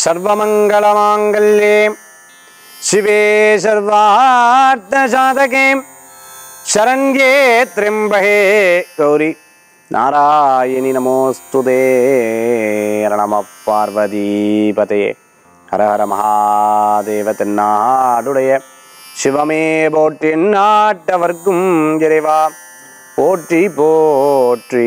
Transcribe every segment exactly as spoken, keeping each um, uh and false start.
सर्वमंगलमांगल्ये शिवे सर्वार्थसाधके शरण्ये त्र्यंबके गौरी नारायणी नमोस्तुते नमः पार्वतीपतये हर हर महादेव तेन्नाडुடைய சிவமே போற்றி நாட்டவர்க்கும் இறைவா போற்றி போற்றி.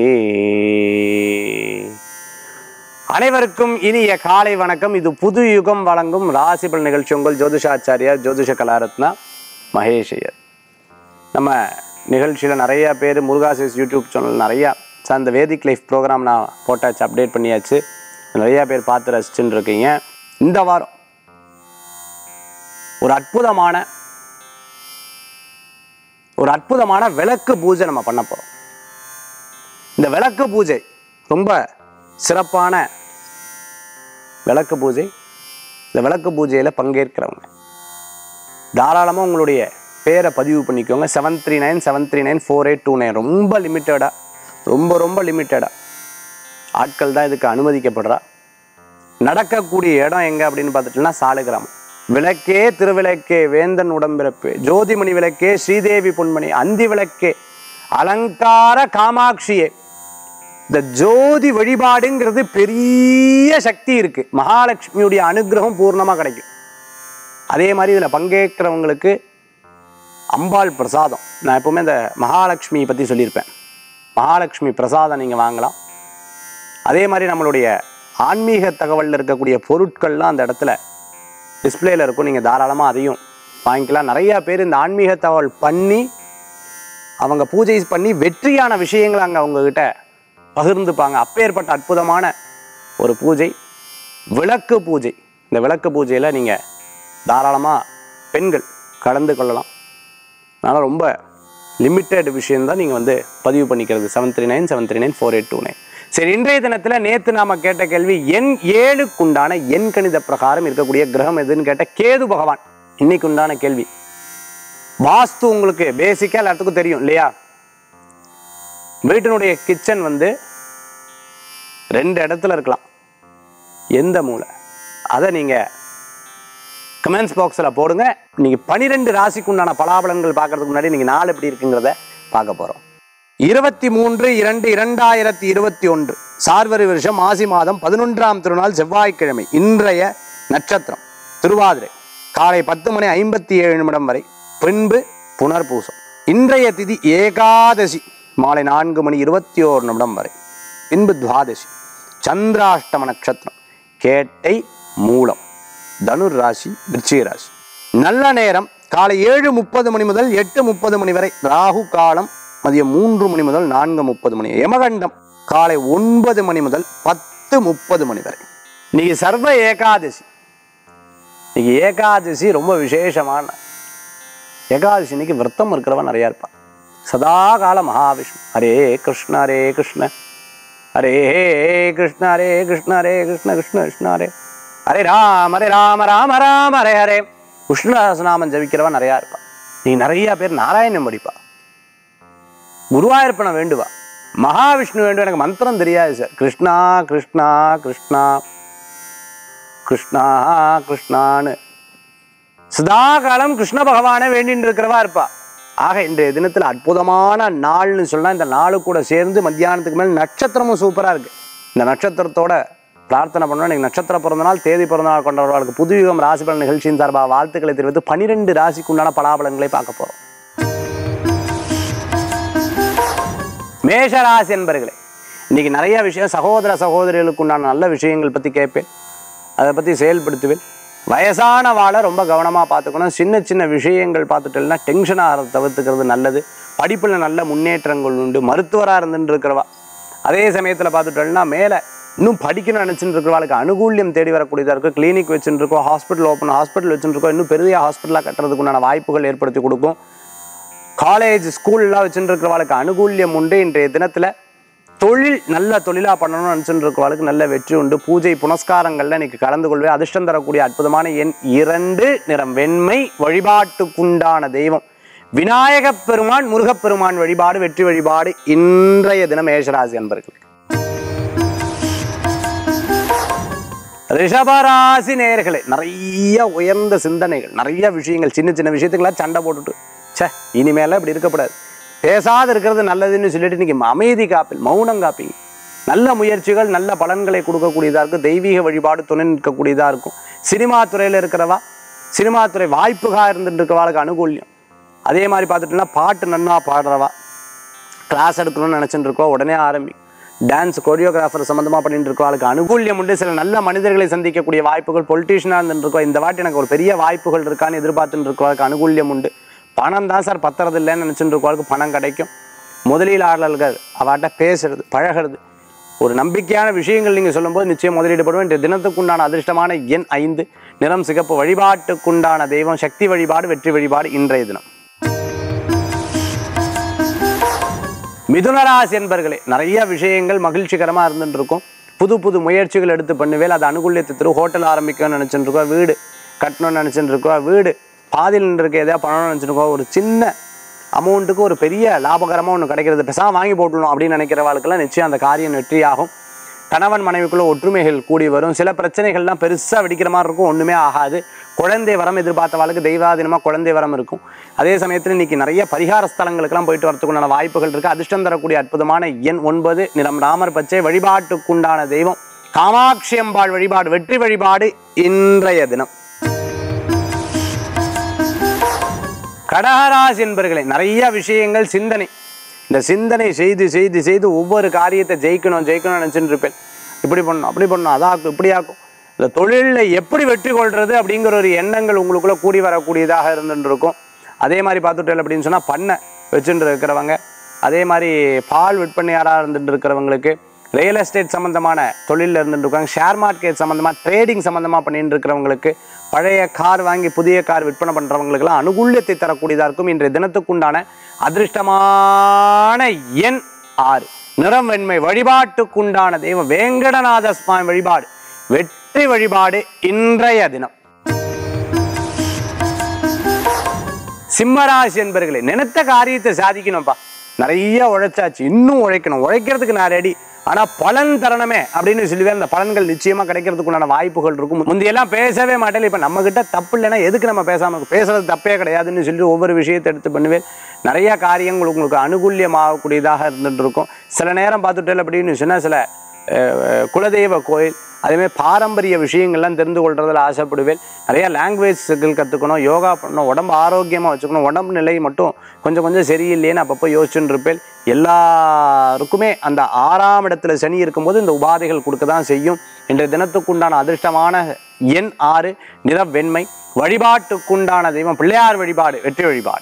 அனைவருக்கும் இனிய காலை வணக்கம். இது புது யுகம் வழங்கும் ராசிபலன் நிகழ்ச்சி. உங்கள் ஜோதிஷாச்சாரியார் ஜோதிஷ கலாரத்னா மகேஷையர். நம்ம நிகழ்ச்சியில் நிறைய பேர் முருகாசிஸ் யூடியூப் சேனல் நிறையா அந்த வேதிக் லைஃப் ப்ரோக்ராம் நான் போட்டாச்சு, அப்டேட் பண்ணியாச்சு. நிறையா பேர் பார்த்து ரசிச்சுன்னு இருக்கீங்க. இந்த வாரம் ஒரு அற்புதமான ஒரு அற்புதமான விளக்கு பூஜை நம்ம பண்ண போகிறோம். இந்த விளக்கு பூஜை ரொம்ப சிறப்பான விளக்கு பூஜை. இந்த விளக்கு பூஜையில் பங்கேற்கிறவங்க தாராளமாக உங்களுடைய பேரை பதிவு பண்ணிக்கோங்க. Seven three nine seven three nine four eight two nine ரொம்ப லிமிட்டடாக ரொம்ப ரொம்ப லிமிட்டடாக ஆட்கள் தான் இதுக்கு அனுமதிக்கப்படுறா. நடக்கக்கூடிய இடம் எங்கே அப்படின்னு பார்த்துட்டோம்னா சாலுகிராமம். விளக்கே திருவிளக்கே வேந்தன் உடம்பிறப்பே ஜோதிமணி விளக்கே ஸ்ரீதேவி பொன்மணி அந்தி விளக்கே அலங்கார காமாட்சியே. இந்த ஜோதி வழிபாடுங்கிறது பெரிய சக்தி இருக்கு. மகாலட்சுமியுடைய அனுகிரகம் பூர்ணமாக கிடைக்கும். அதே மாதிரி இதில் பங்கேற்கிறவங்களுக்கு அம்பாள் பிரசாதம். நான் எப்பவுமே இந்த மகாலட்சுமியை பற்றி சொல்லியிருப்பேன். மகாலட்சுமி பிரசாதம் நீங்கள் வாங்கலாம். அதே மாதிரி நம்மளுடைய ஆன்மீக தகவலில் இருக்கக்கூடிய பொருட்கள்லாம் அந்த இடத்துல டிஸ்பிளேல இருக்கும். நீங்கள் தாராளமாக அதையும் வாங்கிக்கலாம். நிறையா பேர் இந்த ஆன்மீக தகவல் பண்ணி அவங்க பூஜை பண்ணி வெற்றியான விஷயங்களை அங்கே அவங்கக்கிட்ட பகிர்ந்துப்பாங்க. அப்பேற்பட்ட அற்புதமான ஒரு பூஜை விளக்கு பூஜை. இந்த விளக்கு பூஜையில் நீங்கள் தாராளமாக பெண்கள் கலந்து கொள்ளலாம். அதனால் ரொம்ப லிமிட்டட் விஷயந்தான் நீங்கள் வந்து பதிவு பண்ணிக்கிறது. Seven three nine seven three nine four eight two nine. சரி, இன்றைய தினத்தில் நேற்று நாம கேட்ட கேள்வி எண் ஏழுக்குண்டான எண் கணித பிரகாரம் இருக்கக்கூடிய கிரகம் எதுன்னு கேட்ட கேது பகவான். இன்னைக்கு உண்டான கேள்வி வாஸ்து. உங்களுக்கு பேசிக்கா எல்லாத்துக்கும் தெரியும் இல்லையா? வீட்டினுடைய கிச்சன் வந்து ரெண்டு இடத்துல இருக்கலாம். எந்த மூலை அதை நீங்க கமெண்ட்ஸ் பாக்ஸில் போடுங்க. நீங்க பனிரெண்டு ராசிக்கு உண்டான பலாபலன்கள் பார்க்கறதுக்கு முன்னாடி நீங்க நாள் எப்படி இருக்குங்கிறத பார்க்க போறோம். இருபத்தி மூன்று இரண்டு இரண்டாயிரத்தி இருபத்தி ஒன்று சார்வரி வருஷம் ஆசி மாதம் பதினொன்றாம் திருநாள் செவ்வாய்க்கிழமை. இன்றைய நட்சத்திரம் திருவாதிரை. காலை பத்து மணி ஐம்பத்தி ஏழு நிமிடம் வரை, பின்பு புனர்பூசம். இன்றைய திதி ஏகாதசி மாலை நான்கு மணி இருபத்தி ஓரு நிமிடம் வரை, பின்பு துவாதசி. சந்திராஷ்டம நட்சத்திரம் கேட்டை மூலம். தனுர் ராசி விருச்சிக ராசி. நல்ல நேரம் காலை ஏழு முப்பது மணி முதல் எட்டு முப்பது மணி வரை. ராகு காலம் மதியம் மூன்று மணி முதல் நான்கு முப்பது மணி. யமகண்டம் காலை ஒன்பது மணி முதல் பத்து முப்பது மணி வரை. இன்னைக்கு சர்வ ஏகாதசி. இன்னைக்கு ஏகாதசி ரொம்ப விசேஷமான ஏகாதசி. இன்னைக்கு விரதம் இருக்கிறவன் நிறையா இருப்பான். சதா கால மகாவிஷ்ணு ஹரே கிருஷ்ண ஹரே கிருஷ்ண ஹரே கிருஷ்ண ஹரே கிருஷ்ண ஹரே கிருஷ்ண கிருஷ்ண கிருஷ்ண ஹரே ஹரே ராம ஹரே ராம ராம ராம ஹரே ஹரே. விஷ்ணுநாமம் ஜபிக்கிறவன் நிறையா இருப்பான். நீ நிறைய பேர் நாராயணம் படிப்பா. குருவாயூரப்பனை வேண்டுவா. மகாவிஷ்ணு வேண்டும். எனக்கு மந்திரம் தெரியாது சார். கிருஷ்ணா கிருஷ்ணா கிருஷ்ணா கிருஷ்ணா கிருஷ்ணான்னு சதா காலம் கிருஷ்ண பகவானை வேண்டின்னு இருக்கிறவா இருப்பா. ஆக இன்றைய தினத்தில் அற்புதமான நாள்னு சொன்னா இந்த நாளு கூட சேர்ந்து மத்தியானத்துக்கு மேல் நட்சத்திரமும் சூப்பரா இருக்கு. இந்த நட்சத்திரத்தோட பிரார்த்தனை பண்ணோம். இன்னைக்கு நட்சத்திர பிறந்த நாள், தேதி பிறந்த நாள் கொண்டவர்களுக்கு புதுயுகம் ராசிபலன் நிகழ்ச்சியின் சார்பாக வாழ்த்துக்களை தெரிவித்து பனிரெண்டு ராசிக்கு உண்டான பலாபலன்களை பார்க்க போறோம். மேஷராசி என்பர்களே, இன்னைக்கு நிறைய விஷயம் சகோதர சகோதரிகளுக்கு உண்டான நல்ல விஷயங்கள் பற்றி கேட்பேன். அதை பற்றி செயல்படுத்துவேன். வயசான வாழை ரொம்ப கவனமாக பார்த்துக்கணும். சின்ன சின்ன விஷயங்கள் பார்த்துட்டேன்னா டென்ஷன் ஆகிறத தவிர்த்துக்கிறது நல்லது. படிப்பில் நல்ல முன்னேற்றங்கள் உண்டு. மருத்துவராக இருந்துட்டு இருக்கிறவா அதே சமயத்தில் பார்த்துட்டோம்னா மேலே இன்னும் படிக்கணும்னு நினச்சிட்டு இருக்கிறவாளுக்கு அனுகூல்யம் தேடி வரக்கூடியதாக இருக்குது. கிளினிக் வச்சுட்டு இருக்கோம், ஹாஸ்பிட்டல் ஓப்பன் ஹாஸ்பிட்டல் வச்சுட்டு இருக்கோம், இன்னும் பெரிய ஹாஸ்பிட்டலாக கட்டுறதுக்கு உண்டான வாய்ப்புகள் ஏற்படுத்தி கொடுக்கும். காலேஜ் ஸ்கூல்லாம் வச்சுட்டு இருக்கிறவாளுக்கு அனுகூல்யம் உண்டு. இன்றைய தினத்தில் தொழில் நல்ல தொழிலாக பண்ணணும்னு நினச்சிட்டு இருக்கிறவாளுக்கு நல்ல வெற்றி உண்டு. பூஜை புனஸ்காரங்களில் இன்னைக்கு கலந்து கொள்வேன். அதிர்ஷ்டம் தரக்கூடிய அற்புதமான எண் இரண்டு, நிறம் வெண்மை. வழிபாட்டுக்குண்டான தெய்வம் விநாயகப் பெருமான், முருகப்பெருமான் வழிபாடு வெற்றி வழிபாடு இன்றைய தினம் மேஷராசி அன்பர்களுக்கு. ரிஷபராசி நேயர்களே, நிறைய உயர்ந்த சிந்தனைகள், நிறைய விஷயங்கள், சின்ன சின்ன விஷயத்துக்கெல்லாம் சண்டை போட்டுட்டு சே இனிமேல இப்படி இருக்கக்கூடாது, பேசாத இருக்கிறது நல்லதுன்னு சொல்லிட்டு இன்னைக்கு அமைதி காப்பில் மௌனம் காப்பீங்க. நல்ல முயற்சிகள் நல்ல பலன்களை கொடுக்கக்கூடியதாக இருக்கும். தெய்வீக வழிபாடு துணை நிற்கக்கூடியதாக இருக்கும். சினிமா துறையில் இருக்கிறவா, சினிமா துறை வாய்ப்புகாக இருந்துட்டு இருக்கிறவாளுக்கு அனுகூல்யம். அதே மாதிரி பார்த்துட்டோம்னா பாட்டு நன்னா பாடுறவா, கிளாஸ் எடுக்கணும்னு நினச்சிட்டு இருக்கோம் உடனே ஆரம்பி. டான்ஸ் கொரியோகிராஃபர் சம்மந்தமாக பண்ணிட்டு இருக்கவாளுக்கு அனுகூல்யம் உண்டு. சில நல்ல மனிதர்களை சந்திக்கக்கூடிய வாய்ப்புகள். பொலிட்டீஷியனாக இருந்துட்டு இருக்கோம், இந்த வாட்டி எனக்கு ஒரு பெரிய வாய்ப்புகள் இருக்கான்னு எதிர்பார்த்துட்டு இருக்கவாளுக்கு அனுகூல்யம் உண்டு. பணம் தான் சார் பத்துறது இல்லைன்னு நினச்சிட்டு இருக்கவாளுக்கு பணம் கிடைக்கும். முதலீட்டாளர்கள் அவாட்ட பேசுறது பழகிறது, ஒரு நம்பிக்கையான விஷயங்கள் நீங்கள் சொல்லும்போது நிச்சயம் முதலீடு பண்ணுவோம். இன்றைய தினத்துக்குண்டான அதிர்ஷ்டமான எண் ஐந்து, நிறம் சிகப்பு, வழிபாட்டுக்குண்டான தெய்வம் சக்தி வழிபாடு, வெற்றி வழிபாடு இன்றைய தினம். மிதுனராசி என்பர்களே, நிறைய விஷயங்கள் மகிழ்ச்சிகரமாக இருந்துட்டு இருக்கும். புது புது முயற்சிகள் எடுத்து பண்ணுவேல், அது அனுகூலியத்தை தரும். ஹோட்டல் ஆரம்பிக்கணும்னு நினச்சிட்டு இருக்கோம், வீடு கட்டணும்னு நினச்சிட்டு இருக்கோம், வீடு பாதியில் இருக்க எதாவது பண்ணணும்னு நினச்சிட்டு இருக்கோம், ஒரு சின்ன அமௌண்ட்டுக்கு ஒரு பெரிய லாபகரமாக ஒன்று கிடைக்கிறது, பெருசாக வாங்கி போட்டணும் அப்படின்னு நினைக்கிறவாளுக்கெல்லாம் நிச்சயம் அந்த காரியம் வெற்றியாகும். கணவன் மனைவிக்குள்ள ஒற்றுமைகள் கூடி வரும். சில பிரச்சனைகள்லாம் பெருசாக வெடிக்கிற மாதிரி இருக்கும், ஒன்றுமே ஆகாது. குழந்தை வரம் எதிர்பார்த்தவாளுக்கு தெய்வாதீனமாக குழந்தை வரம் இருக்கும். அதே சமயத்தில் இன்றைக்கி நிறைய பரிகார ஸ்தலங்களுக்கெல்லாம் போயிட்டு வரத்துக்குண்டான வாய்ப்புகள் இருக்குது. அதிர்ஷ்டம் தரக்கூடிய அற்புதமான எண் ஒன்பது, நிறம் ராமர் பச்சை, வழிபாட்டுக்குண்டான தெய்வம் காமாட்சி அம்பாள் வழிபாடு, வெற்றி வழிபாடு இன்றைய தினம். கடகராசி என்பர்களே, நிறைய விஷயங்கள் சிந்தனை, இந்த சிந்தனை செய்து செய்து செய்து ஒவ்வொரு காரியத்தை ஜெயிக்கணும் ஜெயிக்கணும்னு நினச்சிட்டு இருப்பேன். இப்படி பண்ணணும் அப்படி பண்ணணும் அதாக்கும் இப்படி ஆக்கும். இந்த தொழிலில் எப்படி வெற்றி கொள்வது அப்படிங்கிற ஒரு எண்ணங்கள் உங்களுக்குள்ளே கூடி வரக்கூடியதாக இருந்துட்டு இருக்கும். அதே மாதிரி பார்த்துட்டேன் அப்படின்னு சொன்னால் பண்ணை வச்சுட்டு இருக்கிறவங்க, அதே மாதிரி பால் விற்பனையாராக இருந்துட்டு இருக்கிறவங்களுக்கு, ரியல் எஸ்டேட் சம்மந்தமான தொழிலில் இருந்துட்டு இருக்காங்க, ஷேர் மார்க்கெட் சம்மந்தமாக ட்ரேடிங் சம்மந்தமாக பண்ணிட்டு இருக்கிறவங்களுக்கு, பழைய கார் வாங்கி புதிய கார் விற்பனை பண்ணுறவங்களுக்கெல்லாம் அனுகூல்யத்தை தரக்கூடியதாக இருக்கும். இன்றைய தினத்துக்குண்டான அதிர்ஷ்டமான எண் ஆறு, நிறம் வெண்மை, வழிபாட்டுக்குண்டான தெய்வம் வேங்கடநாத சுவாமி வழிபாடு, வெற்றி வழிபாடு இன்றைய தினம். சிம்மராசி என்பர்களே, நினைத்த காரியத்தை சாதிக்கணும்ப்பா, நிறைய உழைச்சாச்சு, இன்னும் உழைக்கணும், உழைக்கிறதுக்கு நான் ரெடி, ஆனால் பலன் தரணுமே அப்படின்னு சொல்லுவேன். அந்த பலன்கள் நிச்சயமாக கிடைக்கிறதுக்குண்டான வாய்ப்புகள் இருக்கும். முந்தையெல்லாம் பேசவே மாட்டேன், இப்போ நம்மக்கிட்ட தப்பு இல்லைன்னா எதுக்கு நம்ம பேசாமல், பேசுறது தப்பே கிடையாதுன்னு சொல்லி ஒவ்வொரு விஷயத்தை எடுத்து பண்ணுவேன். நிறைய காரியங்கள் உங்களுக்கு அனுகூல்யமாகக்கூடியதாக இருந்துட்டு இருக்கும். சில நேரம் பார்த்துட்டேன் அப்படின்னு சொன்னால் சில குலதெய்வ கோயில், அதேமாதிரி பாரம்பரிய விஷயங்கள்லாம் தெரிந்து கொள்றதில் ஆசைப்படுவேன். நிறைய லாங்குவேஜ் ஸ்கில் கற்றுக்கணும், யோகா பண்ணணும், உடம்பு ஆரோக்கியமாக வச்சுக்கணும், உடம்பு நிலை மட்டும் கொஞ்சம் கொஞ்சம் சரியில்லையேன்னு அப்பப்போ யோசிச்சுட்டு இருப்பேன். எல்லாருக்குமே அந்த ஆறாம் இடத்துல சனி இருக்கும்போது இந்த உபாதைகள் கொடுக்க தான் செய்யும். இன்றைய தினத்துக்குண்டான அதிர்ஷ்டமான எண் ஆறு, நிறம் வெண்மை, வழிபாட்டுக்குண்டான தெய்வம் பிள்ளையார் வழிபாடு, வெற்றி வழிபாடு.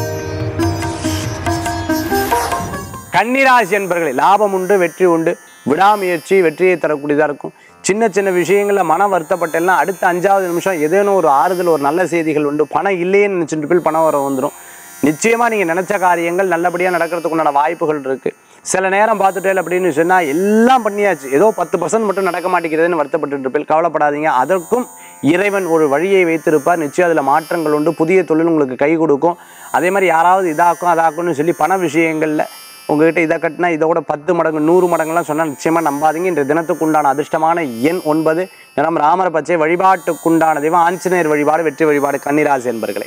கன்னிராசி என்பர்களே, லாபம் உண்டு, வெற்றி உண்டு, விடாமுயற்சி வெற்றியை தரக்கூடியதாக இருக்கும். சின்ன சின்ன விஷயங்களில் மன வருத்தப்பட்டெல்லாம் அடுத்த அஞ்சாவது நிமிஷம் ஏதேனும் ஒரு ஆறுதல், ஒரு நல்ல செய்திகள் உண்டு. பணம் இல்லையேன்னு நினச்சிட்டு போய் பணம் வர வந்துடும். நிச்சயமாக நீங்கள் நினச்ச காரியங்கள் நல்லபடியாக நடக்கிறதுக்கு உண்டான வாய்ப்புகள் இருக்குது. சில நேரம் பார்த்துட்டேன் அப்படின்னு சொன்னால் எல்லாம் பண்ணியாச்சு, ஏதோ பத்து பர்சன்ட் மட்டும் நடக்க மாட்டேங்கிறதுன்னு வருத்தப்பட்டு இருப்பேன். கவலைப்படாதீங்க, அதற்கும் இறைவன் ஒரு வழியை வைத்திருப்பார். நிச்சயம் அதில் மாற்றங்கள் உண்டு. புதிய தொழில் உங்களுக்கு கை கொடுக்கும். அதே மாதிரி யாராவது இதாக்கும் அதாக்கும்னு சொல்லி பண விஷயங்களில் உங்ககிட்ட இதை கட்டினா இதோட பத்து மடங்கு நூறு மடங்குலாம் சொன்னால் நிச்சயமாக நம்பாதீங்க. இன்றைய தினத்துக்குண்டான அதிர்ஷ்டமான எண் ஒன்பது, நிறம் ராமர் பச்சை, வழிபாட்டுக்குண்டான தெய்வம் ஆஞ்சநேயர் வழிபாடு, வெற்றி வழிபாடு. கன்னிராசி என்பர்களே.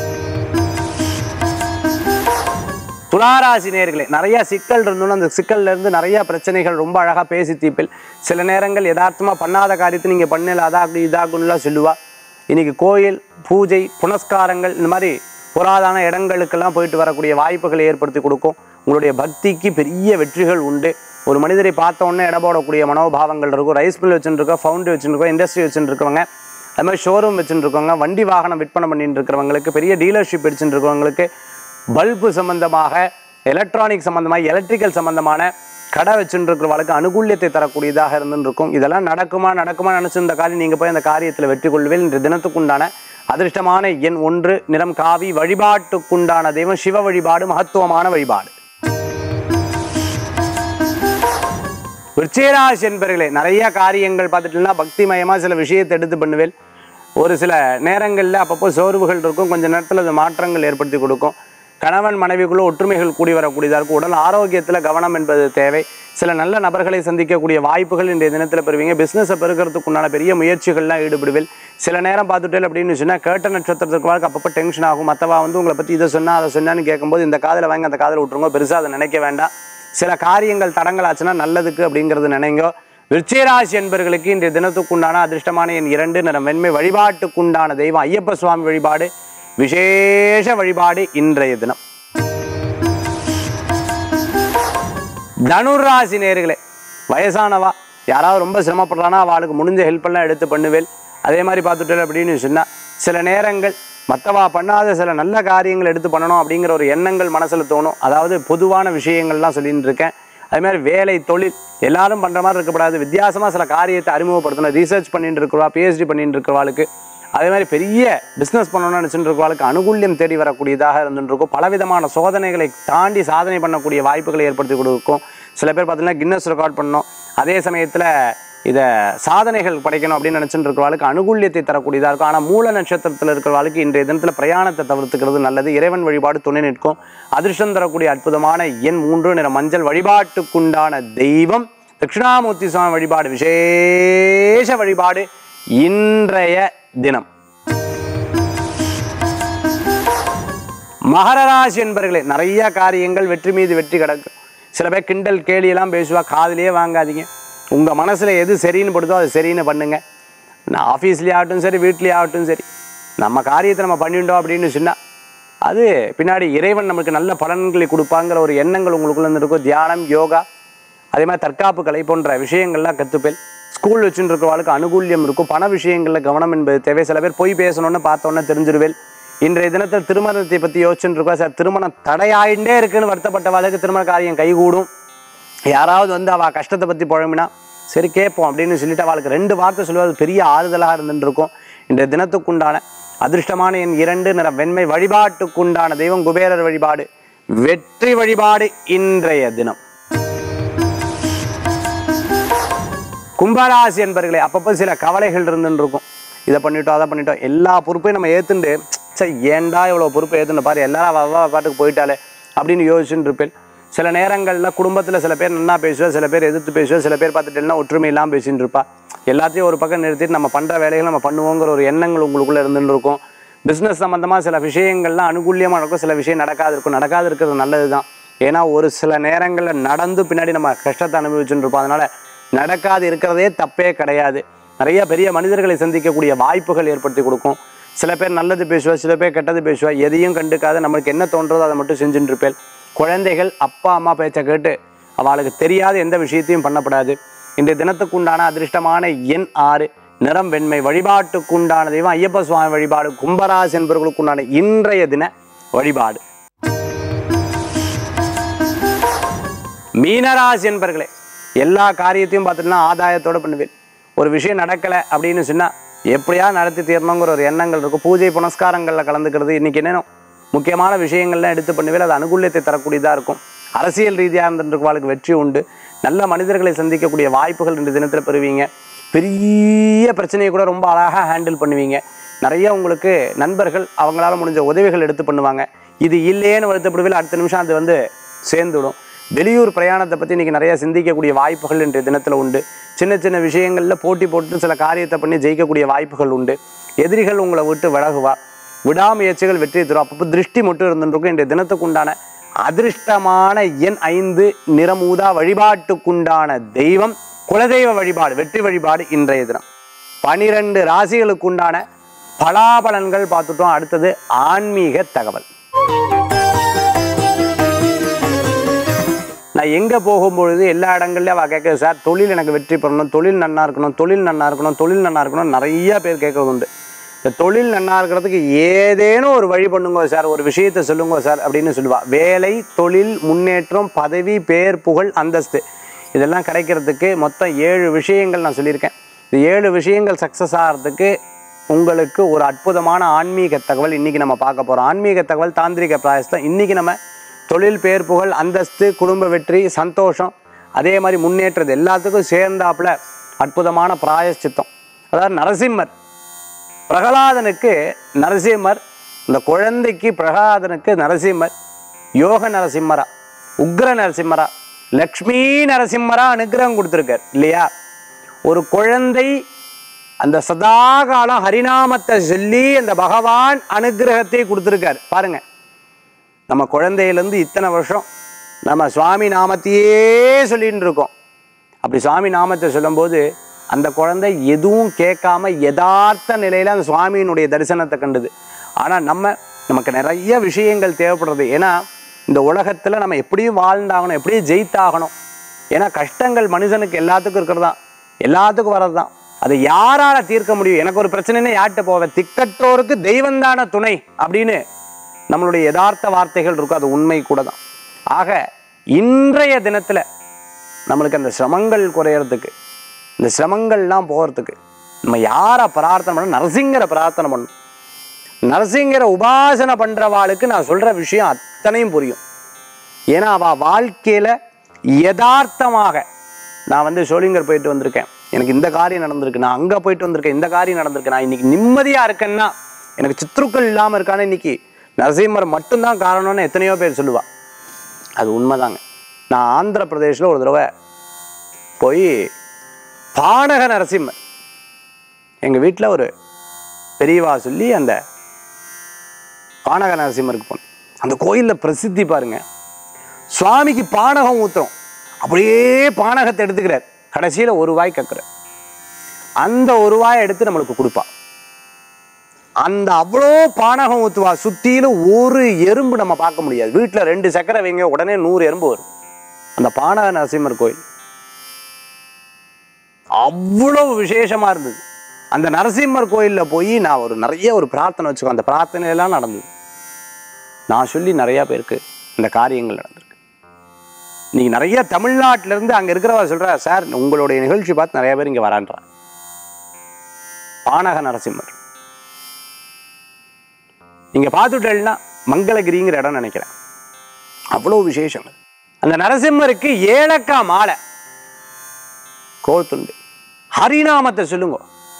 துளாராசி நேயர்களே, நிறைய சிக்கல் இருந்தோன்னு அந்த சிக்கல்ல இருந்து நிறைய பிரச்சனைகள் ரொம்ப அழகாக பேசி தீப்பில். சில நேரங்கள் யதார்த்தமாக பண்ணாத காரியத்தை நீங்கள் பண்ணல அதாக்கு இதாக்குன்னுலாம் சொல்லுவா. இன்னைக்கு கோயில் பூஜை புனஸ்காரங்கள் இந்த மாதிரி புராதான இடங்களுக்கெல்லாம் போயிட்டு வரக்கூடிய வாய்ப்புகளை ஏற்படுத்தி கொடுக்கும். உங்களுடைய பக்திக்கு பெரிய வெற்றிகள் உண்டு. ஒரு மனிதரை பார்த்த உடனே இட போடக்கூடிய மனோபாவங்கள் இருக்கும். ரைஸ் மில் வச்சுருக்கோம், ஃபவுண்டரி வச்சுருக்கோம், இண்டஸ்ட்ரி வச்சுட்டு இருக்கவங்க, அது மாதிரி ஷோரூம் வச்சுட்டு இருக்கவங்க, வண்டி வாகனம் விற்பனை பண்ணிட்டு இருக்கிறவங்களுக்கு, பெரிய டீலர்ஷிப் வச்சுட்டு இருக்கவங்களுக்கு, பல்பு சம்பந்தமாக, எலக்ட்ரானிக் சம்பந்தமாக, எலக்ட்ரிக்கல் சம்பந்தமான கடை வச்சுட்டு இருக்கிறவங்களுக்கு அனுகூல்யத்தை தரக்கூடியதாக இருந்துருக்கும். இதெல்லாம் நடக்குமா நடக்குமா நினச்சிருந்த காரியம் நீங்கள் போய் அந்த காரியத்தில் வெற்றி கொள்வேன். இன்று தினத்துக்குண்டான அதிர்ஷ்டமான எண் ஒன்று, நிறம் காவி, வழிபாட்டுக்குண்டான தெய்வம் சிவ வழிபாடு, மகத்துவமான வழிபாடு. விருச்சிகராசி என்பர்களே, நிறைய காரியங்கள் பார்த்துட்டுனா பக்திமயமாக சில விஷயத்தை எடுத்து பண்ணுவேன். ஒரு சில நேரங்களில் அப்பப்போ சோர்வுகள் இருக்கும், கொஞ்சம் நேரத்தில் அது மாற்றங்கள் ஏற்படுத்தி கொடுக்கும். கணவன் மனைவிக்குள்ள ஒற்றுமைகள் கூடி வரக்கூடியதாக இருக்கும். உடல் ஆரோக்கியத்தில் கவனம் என்பது தேவை. சில நல்ல நபர்களை சந்திக்கக்கூடிய வாய்ப்புகள் இன்றைய தினத்தில் பெறுவீங்க. பிஸ்னஸை பெருக்கிறதுக்கு உண்டான பெரிய முயற்சிகள்லாம் ஈடுபடுவில். சில நேரம் பார்த்துட்டேன் அப்படின்னு சொன்னால் கேட்ட நட்சத்திரத்துக்கு வாழ்க்கை அப்பப்போ டென்ஷன் ஆகும். மற்றவா வந்து உங்களை பற்றி இதை சொன்னால் அதை சொன்னான்னு கேட்கும்போது இந்த காதில் வாங்கி அந்த காதில் விட்டுருங்க, பெருசாக அதை நினைக்க வேண்டாம். சில காரியங்கள் தடங்களாச்சுன்னா நல்லதுக்கு அப்படிங்கிறது நினைங்க. விருச்சிகராசி என்பர்களுக்கு இன்றைய தினத்துக்குண்டான அதிர்ஷ்டமான என் இரண்டு நிறம் வெண்மை. வழிபாட்டுக்குண்டான தெய்வம் ஐயப்ப சுவாமி வழிபாடு விசேஷ வழிபாடு இன்றைய தினம். தனுராசி நேயர்களே, வயசானவா யாராவது ரொம்ப சிரமப்படுறானா அவளுக்கு முடிஞ்ச ஹெல்ப்பெல்லாம் எடுத்து பண்ணுவேன். அதே மாதிரி பார்த்துட்டு அப்படின்னு சொன்னால் சில நேரங்கள் மற்றவா பண்ணாத சில நல்ல காரியங்கள் எடுத்து பண்ணணும் அப்படிங்கிற ஒரு எண்ணங்கள் மனசில் தோணும். அதாவது பொதுவான விஷயங்கள்லாம் சொல்லிட்டு இருக்கேன். அதே மாதிரி வேலை தொழில் எல்லாரும் பண்ணுற மாதிரி இருக்கப்படாது. வித்தியாசமாக சில காரியத்தை அறிமுகப்படுத்தணும். ரீசர்ச் பண்ணிட்டு இருக்கிறவா, பிஹெச்டி பண்ணிட்டு இருக்கிறவாளுக்கு, அதே மாதிரி பெரிய பிஸ்னஸ் பண்ணணும்னு நினச்சிட்டு இருக்கிறவாளுக்கு அனுகூல்யம் தேடி வரக்கூடியதாக இருந்துட்டு இருக்கும். பலவிதமான சோதனைகளை தாண்டி சாதனை பண்ணக்கூடிய வாய்ப்புகளை ஏற்படுத்தி கொடுக்கும். சில பேர் பார்த்தீங்கன்னா கின்னஸ் ரெக்கார்ட் பண்ணணும், அதே சமயத்தில் இதை சாதனைகள் படைக்கணும் அப்படின்னு நினச்சிட்டு இருக்கிறவாளுக்கு அனுகூல்யத்தை தரக்கூடியதாக இருக்கும். ஆனால் மூல நட்சத்திரத்தில் இருக்கிறவாளுக்கு இன்றைய தினத்தில் பிரயாணத்தை தவிர்த்துக்கிறது நல்லது. இறைவன் வழிபாடு துணை நிற்கும். அதிர்ஷ்டம் தரக்கூடிய அற்புதமான எண் மூன்று நிற மஞ்சள். வழிபாட்டுக்குண்டான தெய்வம் தட்சிணாமூர்த்தி சுவாமி வழிபாடு விசேஷ வழிபாடு இன்றைய தினம். மகர ராசி என்பர்களே, நிறைய காரியங்கள் வெற்றி மீது வெற்றி கிடக்கும். சில பேர் கிண்டல் கேலியெல்லாம் பேசுவா, காதிலேயே வாங்காதீங்க. உங்கள் மனசில் எது சரின்னு படுதோ அது சரின்னு பண்ணுங்க. நான் ஆஃபீஸ்லேயே ஆகட்டும் சரி, வீட்லேயே ஆகட்டும் சரி, நம்ம காரியத்தை நம்ம பண்ணிட்டோம் அப்படின்னு சொன்னால் அது பின்னாடி இறைவன் நமக்கு நல்ல பலன்களை கொடுப்பாங்கிற ஒரு எண்ணங்கள் உங்களுக்குள்ள இருக்கும். தியானம், யோகா, அதே மாதிரி தற்காப்பு கலை போன்ற விஷயங்கள்லாம் கற்றுப்பேன். ஸ்கூல் வச்சுட்டு இருக்கிறவளுக்கு அனுகூல்யம் இருக்கும். பண விஷயங்களில் கவனம் என்பது தேவை. சில பேர் பொய் பேசணும்னு பார்த்தோன்னே தெரிஞ்சிருவேல். இன்றைய தினத்தில் திருமணத்தை பற்றி யோசிச்சுட்டு இருக்கா சார், திருமணம் தடையாயிட்டே இருக்குன்னு வருத்தப்பட்டவாளுக்கு திருமண காரியம் கைகூடும். யாராவது வந்து அவள் கஷ்டத்தை பற்றி புழம்பினா சரி கேட்போம் அப்படின்னு சொல்லிட்டு அவளுக்கு ரெண்டு வார்த்தை சொல்லுவது பெரிய ஆறுதலாக இருந்துட்டு இருக்கும். இன்றைய தினத்துக்குண்டான அதிர்ஷ்டமான என் இரண்டு நிற வெண்மை. வழிபாட்டுக்குண்டான தெய்வம் குபேரர் வழிபாடு வெற்றி வழிபாடு இன்றைய தினம். கும்பராசி என்பர்களே, அப்பப்போ சில கவலைகள் இருந்துன்னு இருக்கும். இதை பண்ணிட்டோம் அதை பண்ணிட்டோம், எல்லா பொறுப்பையும் நம்ம ஏற்றுண்டு சரி ஏண்டா இவ்வளோ பொறுப்பை ஏற்றுன்னு பாரு, எல்லாரும் அவ பாட்டுக்கு போயிட்டாலே அப்படின்னு யோசிச்சுட்டு இருப்பேன். சில நேரங்களில் குடும்பத்தில் சில பேர் நல்லா பேசுவேன், சில பேர் எதிர்த்து பேசுவேன், சில பேர் பார்த்துட்டேன்னா ஒற்றுமை இல்லாமல் பேசின்னு இருப்பா. எல்லாத்தையும் ஒரு பக்கம் நிறுத்திட்டு நம்ம பண்ணுற வேலைகள் நம்ம பண்ணுவோங்கிற ஒரு எண்ணங்கள் உங்களுக்குள்ளே இருந்துட்டு இருக்கும். பிஸ்னஸ் சம்மந்தமாக சில விஷயங்கள்லாம் அனுகூலியமாக இருக்கும், சில விஷயம் நடக்காது இருக்கும். நடக்காது இருக்கிறது நல்லது தான். ஏன்னா ஒரு சில நேரங்களில் நடந்து பின்னாடி நம்ம கஷ்டத்தை அனுபவிச்சுட்டு இருப்போம். அதனால் நடக்காது இருக்கிறதே தப்பே கிடையாது. நிறைய பெரிய மனிதர்களை சந்திக்கக்கூடிய வாய்ப்புகள் ஏற்படுத்தி கொடுக்கும். சில பேர் நல்லது பேசுவா, சில பேர் கெட்டது பேசுவா. எதையும் கண்டுக்காத நம்மளுக்கு என்ன தோன்றதோ அதை மட்டும் செஞ்சுட்டு இருப்பேன். குழந்தைகள் அப்பா அம்மா பேச்சை கேட்டு அவளுக்கு தெரியாத எந்த விஷயத்தையும் பண்ணப்படாது. இன்றைய தினத்துக்குண்டான அதிர்ஷ்டமான எண் ஆறு, நிறம் வெண்மை. வழிபாட்டுக்குண்டான தெய்வம் ஐயப்ப சுவாமி வழிபாடு கும்பராசி என்பவர்களுக்குண்டான இன்றைய தின வழிபாடு. மீனராசி என்பர்களே, எல்லா காரியத்தையும் பார்த்துட்டுனா ஆதாயத்தோடு பண்ணுவேன். ஒரு விஷயம் நடக்கலை அப்படின்னு சொன்னால் எப்படியா நடத்தி தீரணுங்கிற ஒரு எண்ணங்கள் இருக்கும். பூஜை புனஸ்காரங்களில் கலந்துக்கிறது, இன்றைக்கி என்னென்ன முக்கியமான விஷயங்கள்லாம் எடுத்து பண்ணுவேன். அது அனுகூல்யத்தை தரக்கூடியதாக இருக்கும். அரசியல் ரீதியாக இருந்துருக்கவாளுக்கு வெற்றி உண்டு. நல்ல மனிதர்களை சந்திக்கக்கூடிய வாய்ப்புகள் இன்றைய தினத்தில் பெறுவீங்க. பெரிய பிரச்சனையை கூட ரொம்ப அழகாக ஹேண்டில் பண்ணுவீங்க. நிறைய உங்களுக்கு நண்பர்கள் அவங்களால முடிஞ்ச உதவிகள் எடுத்து பண்ணுவாங்க. இது இல்லையேன்னு வருத்தப்படுவில் அடுத்த நிமிஷம் அது வந்து சேர்ந்துடும். வெளியூர் பிரயாணத்தை பற்றி இன்றைக்கி நிறையா சிந்திக்கக்கூடிய வாய்ப்புகள் இன்றைய தினத்தில் உண்டு. சின்ன சின்ன விஷயங்களில் போட்டி போட்டு சில காரியத்தை பண்ணி ஜெயிக்கக்கூடிய வாய்ப்புகள் உண்டு. எதிரிகள் உங்களை விட்டு விலகுவா. விடாமுயற்சிகள் வெற்றி தரும். அப்பப்போ திருஷ்டி மட்டும் இருந்துருக்கும். இன்றைய தினத்துக்குண்டான அதிர்ஷ்டமான எண் ஐந்து, நிறமூதா. வழிபாட்டுக்குண்டான தெய்வம் குலதெய்வ வழிபாடு வெற்றி வழிபாடு இன்றைய தினம். பனிரெண்டு ராசிகளுக்குண்டான பலாபலன்கள் பார்த்துட்டோம். அடுத்தது ஆன்மீக தகவல். நான் எங்கே போகும்பொழுது எல்லா இடங்கள்லையும் அவள் கேட்குறது சார், தொழில் எனக்கு வெற்றி பெறணும், தொழில் நன்னா இருக்கணும், தொழில் நன்னா இருக்கணும், தொழில் நன்னா இருக்கணும் நிறையா பேர் கேட்குறது உண்டு. இந்த தொழில் நன்னா இருக்கிறதுக்கு ஏதேனும் ஒரு வழி பண்ணுங்க சார், ஒரு விஷயத்தை சொல்லுங்க சார் அப்படின்னு சொல்லுவாள். வேலை, தொழில், முன்னேற்றம், பதவி, பேர், புகழ், அந்தஸ்து இதெல்லாம் கிடைக்கிறதுக்கு மொத்தம் ஏழு விஷயங்கள் நான் சொல்லியிருக்கேன். இந்த ஏழு விஷயங்கள் சக்ஸஸ் ஆகிறதுக்கு உங்களுக்கு ஒரு அற்புதமான ஆன்மீக தகவல் இன்றைக்கி நம்ம பார்க்க போகிறோம். ஆன்மீக தகவல் தாந்திரிக பிராயஸ்தம். இன்றைக்கி நம்ம தொழில், பேர், புகழ், அந்தஸ்து, குடும்ப வெற்றி, சந்தோஷம், அதே மாதிரி முன்னேற்றது எல்லாத்துக்கும் சேர்ந்தாப்புல அற்புதமான பிராயஷ்சித்தம். அதாவது நரசிம்மர், பிரகலாதனுக்கு நரசிம்மர், இந்த குழந்தைக்கு பிரகலாதனுக்கு நரசிம்மர் யோக நரசிம்மரா, உக்ர நரசிம்மரா, லக்ஷ்மி நரசிம்மரா அனுகிரகம் கொடுத்துருக்கார் இல்லையா? ஒரு குழந்தை அந்த சதாகாலம் ஹரிநாமத்தை சொல்லி அந்த பகவான் அனுகிரகத்தை கொடுத்துருக்கார் பாருங்க. நம்ம குழந்தையிலேருந்து இத்தனை வருஷம் நம்ம சுவாமி நாமத்தையே சொல்லிட்டு இருக்கோம். அப்படி சுவாமி நாமத்தை சொல்லும்போது அந்த குழந்தை எதுவும் கேட்காம யதார்த்த நிலையில அந்த சுவாமியினுடைய தரிசனத்தை கண்டுது. ஆனால் நம்ம நமக்கு நிறைய விஷயங்கள் தேவைப்படுறது. ஏன்னா இந்த உலகத்தில் நம்ம எப்படியும் வாழ்ந்தாகணும், எப்படியும் ஜெயித்தாகணும். ஏன்னா கஷ்டங்கள் மனுஷனுக்கு எல்லாத்துக்கும் இருக்கிறது தான், எல்லாத்துக்கும் வர்றது தான். அதை யாரால தீர்க்க முடியும்? எனக்கு ஒரு பிரச்சனைன்னு யார்கிட்ட போவேன்? திக்கற்றோருக்கு தெய்வந்தான துணை அப்படின்னு நம்மளுடைய யதார்த்த வார்த்தைகள் இருக்கும். அது உண்மை கூட தான். ஆக இன்றைய தினத்தில் நம்மளுக்கு அந்த சிரமங்கள் குறையறதுக்கு, இந்த சிரமங்கள்லாம் போகிறதுக்கு நம்ம யாரை பிரார்த்தனை பண்ணணும்? நரசிங்கரை பிரார்த்தனை பண்ணணும். நரசிங்கரை உபாசனை பண்ணுறவாளுக்கு நான் சொல்கிற விஷயம் அத்தனையும் புரியும். ஏன்னா அவள் வாழ்க்கையில் யதார்த்தமாக நான் வந்து சோளிங்கர் போயிட்டு வந்திருக்கேன், எனக்கு இந்த காரியம் நடந்திருக்கு, நான் அங்கே போயிட்டு வந்திருக்கேன், இந்த காரியம் நடந்திருக்கு, நான் இன்னைக்கு நிம்மதியாக இருக்கேன்னா, எனக்கு சித்ருக்கள் இல்லாமல் இருக்கானே, இன்னைக்கு நரசிம்மர் மட்டும்தான் காரணம்னு எத்தனையோ பேர் சொல்லுவா. அது உண்மைதாங்க. நான் ஆந்திர பிரதேசில் ஒரு தடவை போய் பானக நரசிம்மர் எங்கள் வீட்டில் ஒரு பெரியவா சொல்லி அந்த பானக நரசிம்மருக்கு போனேன். அந்த கோயிலில் பிரசித்தி பாருங்க. சுவாமிக்கு பானகம் ஊத்துறோம், அப்படியே பானகத்தை எடுத்துக்கிறார். கடைசியில் ஒரு வாய் கக்குற, அந்த ஒரு வாயை எடுத்து நம்மளுக்கு கொடுப்பா. அந்த அவ்வளோ பானகம் ஊத்துவா. சுத்தியிலும் ஒரு எறும்பு நம்ம பார்க்க முடியாது. வீட்டில் ரெண்டு சக்கரை வைங்க, உடனே நூறு எறும்பு வரும். அந்த பானக நரசிம்மர் கோயில் அவ்வளவு விசேஷமா இருந்தது. அந்த நரசிம்மர் கோயிலில் போய் நான் ஒரு நிறைய ஒரு பிரார்த்தனை வச்சுக்கோ. அந்த பிரார்த்தனையெல்லாம் நடந்தது. நான் சொல்லி நிறையா பேருக்கு இந்த காரியங்கள் நடந்திருக்கு. இன்னைக்கு நிறைய தமிழ்நாட்டிலேருந்து அங்கே இருக்கிறவா சொல்கிறா, சார் உங்களுடைய நிகழ்ச்சி பார்த்து நிறைய பேர் இங்கே வரான்றான். பானக நரசிம்மர் நீங்கள் பார்த்துட்டேன்னா மங்களகிரிங்கிற இடம் நினைக்கிறேன். அவ்வளோ விசேஷங்கள். அந்த நரசிம்மருக்கு ஏலக்காய் மாலை கோத்துண்டு ஹரிநாமத்தை சொல்லுங்க,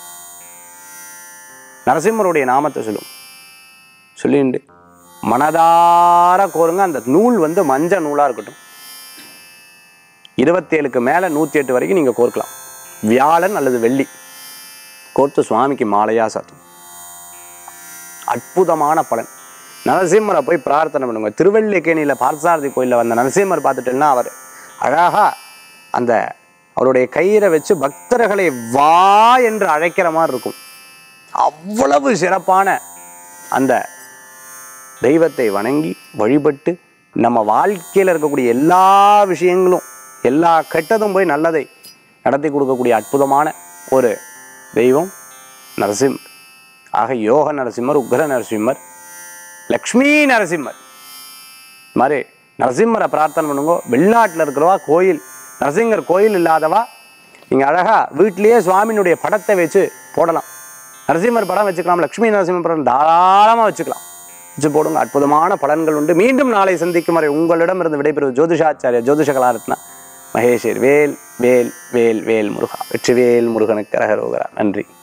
நரசிம்மருடைய நாமத்தை சொல்லுங்க, சொல்லிண்டு மனதார கோருங்க. அந்த நூல் வந்து மஞ்சள் நூலாக இருக்கட்டும். இருபத்தேழுக்கு மேலே நூற்றி எட்டு வரைக்கும் நீங்கள் கோர்க்கலாம். வியாழன் அல்லது வெள்ளி கோர்த்து சுவாமிக்கு மாலையாக சாத்தும். அற்புதமான பலன். நரசிம்மரை போய் பிரார்த்தனை பண்ணுங்க. திருவல்லிக்கேணியில் பார்த்தசாரதி கோயிலில் வந்த நரசிம்மர் பார்த்துட்டேன்னா அவர் அழகாக அந்த அவருடைய கயிறை வச்சு பக்தர்களை வா என்று அழைக்கிற மாதிரி இருக்கும். அவ்வளவு சிறப்பான அந்த தெய்வத்தை வணங்கி வழிபட்டு நம்ம வாழ்க்கையில் இருக்கக்கூடிய எல்லா விஷயங்களும், எல்லா கெட்டதும் போய் நல்லதை நடத்தி கொடுக்கக்கூடிய அற்புதமான ஒரு தெய்வம் நரசிம்மர். ஆக யோக நரசிம்மர், உக்ர நரசிம்மர், லக்ஷ்மி நரசிம்மர் மாதிரி நரசிம்மரை பிரார்த்தனை பண்ணுங்க. வெளிநாட்டில் இருக்கிறவா கோயில் நரசிங்கர் கோயில் இல்லாதவா நீங்கள் அழகாக வீட்டிலேயே சுவாமியினுடைய படத்தை வச்சு போடலாம். நரசிம்மர் படம் வச்சுக்கலாம், லக்ஷ்மி நரசிம்மர் படம் தாராளமாக வச்சுக்கலாம், வச்சு போடுங்க. அற்புதமான பலன்கள் உண்டு. மீண்டும் நாளை சந்திக்கும் வரை உங்களிடமிருந்து விடைபெறுவது ஜோதிஷாச்சாரிய ஜோதிஷ கலாரத்னா மகேஷர். வேல் வேல் வேல் வேல் முருகா. வெற்றிவேல் முருகனுக்கு அரகரோகரா. நன்றி.